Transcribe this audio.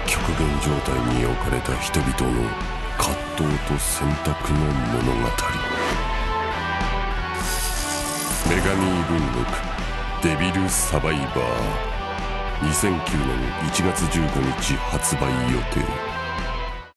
極限状態に置かれた人々の葛藤と選択の物語。メガミー・ルンヌクデビル・サバイバー、2009年1月15日発売予定。